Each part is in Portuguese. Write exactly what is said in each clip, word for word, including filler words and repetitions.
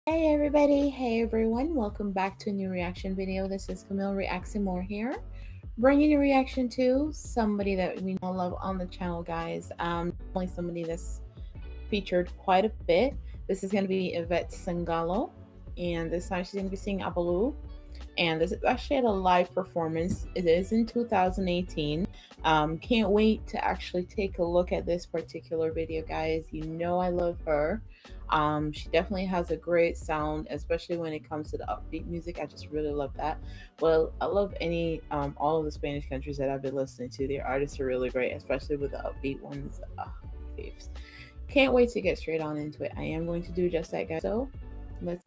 Hey everybody, hey everyone, welcome back to a new reaction video. This is Camille Reacting More here, bringing a reaction to somebody that we know love on the channel, guys. Um, only somebody that's featured quite a bit. This is going to be Ivete Sangalo, and this time she's going to be singing Abalou. And this is actually at a live performance. It is in two thousand eighteen. Um, can't wait to actually take a look at this particular video, guys. You know I love her. Um, she definitely has a great sound, especially when it comes to the upbeat music. I just really love that. Well, I love any um, all of the Spanish countries that I've been listening to. Their artists are really great, especially with the upbeat ones. Oh, faves. Can't wait to get straight on into it. I am going to do just that, guys. So let's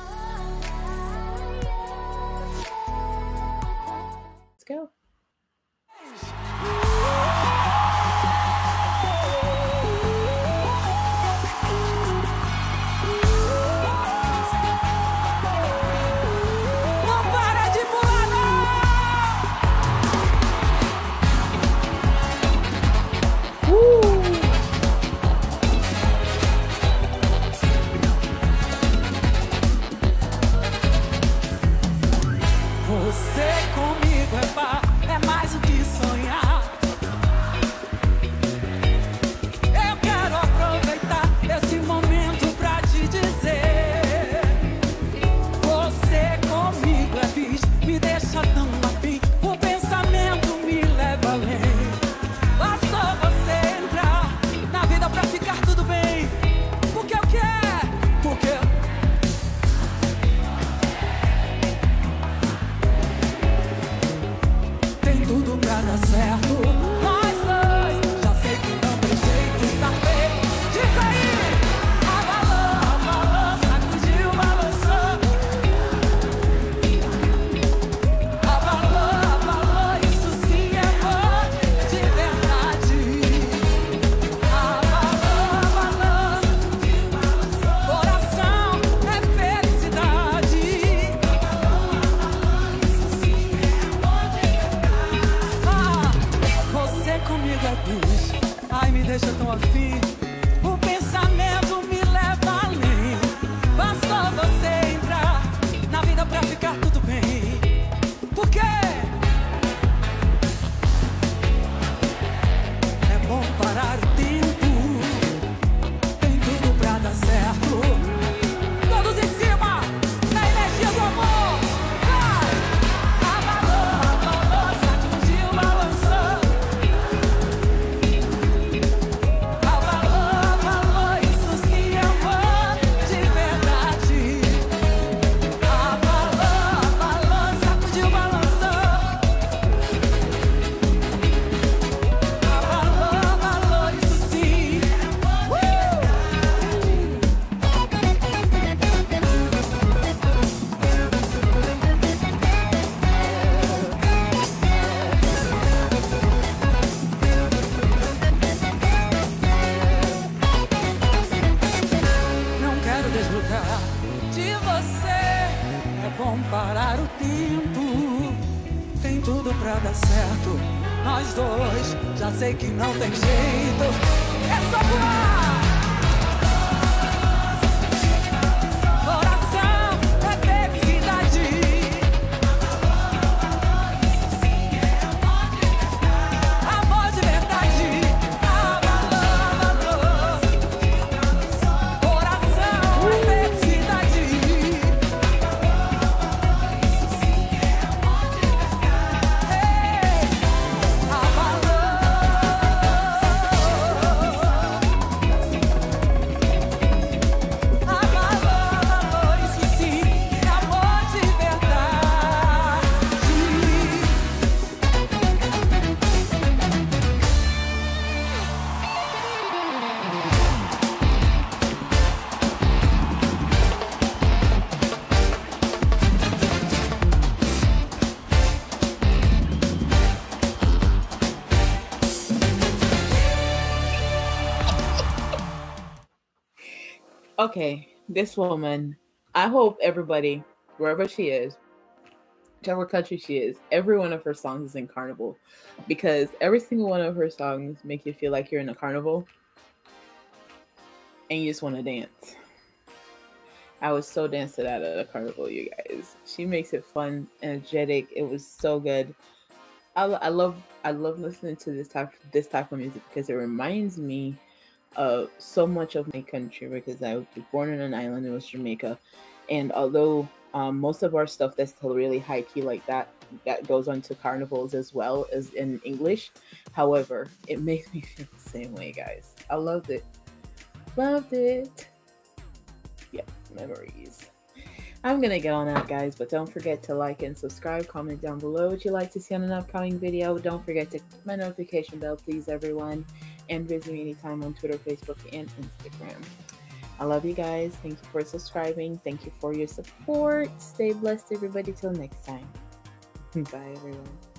let's go. Você comigo é pá, é mais do que sonhar. Eu quero aproveitar esse momento pra te dizer: você comigo é bis, me deixa tão afim, o pensamento me leva além. Basta você entrar na vida pra ficar tudo bem. Porque eu quero, porque eu tudo pra dar certo. Nós dois, já sei que não tem jeito, tá feito. Diz aí! Abalou, abalou, sacudiu, balançou. Abalou, abalou, isso sim é amor de verdade. Abalou, abalou, coração é felicidade. Você comigo é bis, ai me deixa tão afim, o pensamento me leva além. Basta você entrar na vida pra ficar tudo bem. Por quê? É bom parar o tempo, tem tudo pra dar certo. Todos em cima, na energia do amor. Vai! Abalou, abalou, sacudiu, balançou. De você é bom parar o tempo, tem tudo pra dar certo. Nós dois, já sei que não tem jeito, é só pular. Coração é felicidade. Amor de verdade. Abalou, abalou. Coração é felicidade. Ei, abalou. Okay, this woman, I hope everybody, wherever she is, whichever country she is, every one of her songs is in carnival, because every single one of her songs make you feel like you're in a carnival and you just want to dance. I was so danced to that at a carnival, you guys. She makes it fun, energetic. It was so good. I, I love I love listening to this type this type of music because it reminds me of so much of my country because I was born in an island. It was Jamaica, and although um, most of our stuff that's still really high key like that that goes on to carnivals as well as in English. However, it makes me feel the same way, guys. I loved it. Loved it. Yeah, memories. I'm gonna get on out, guys, but don't forget to like and subscribe. Comment down below what you'd like to see on an upcoming video. Don't forget to click my notification bell, please, everyone, and visit me anytime on Twitter, Facebook, and Instagram. I love you guys. Thank you for subscribing. Thank you for your support. Stay blessed, everybody. Till next time. Bye, everyone.